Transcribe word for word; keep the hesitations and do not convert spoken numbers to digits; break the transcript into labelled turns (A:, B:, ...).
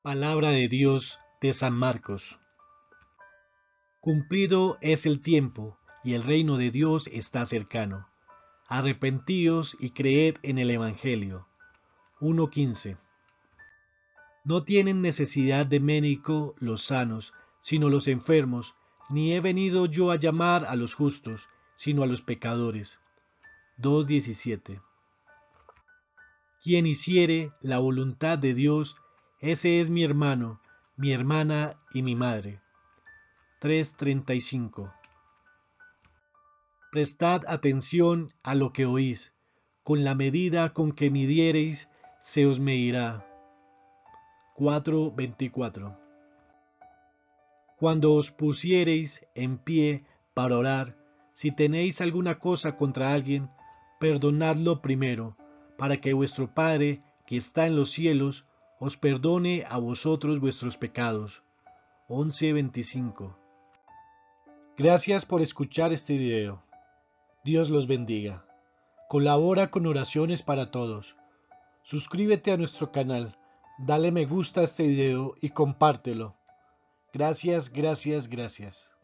A: Palabra de Dios de San Marcos. Cumplido es el tiempo, y el reino de Dios está cercano. Arrepentíos y creed en el Evangelio. uno quince. No tienen necesidad de médico los sanos, sino los enfermos, ni he venido yo a llamar a los justos, sino a los pecadores. dos diecisiete. Quien hiciere la voluntad de Dios, ese es mi hermano, mi hermana y mi madre. tres treinta y cinco. Prestad atención a lo que oís, con la medida con que midiereis se os medirá. cuatro veinticuatro. Cuando os pusiereis en pie para orar, si tenéis alguna cosa contra alguien, perdonadlo primero, para que vuestro Padre, que está en los cielos, os perdone a vosotros vuestros pecados. once veinticinco. Gracias por escuchar este video. Dios los bendiga. Colabora con oraciones para todos. Suscríbete a nuestro canal, dale me gusta a este video y compártelo. Gracias, gracias, gracias.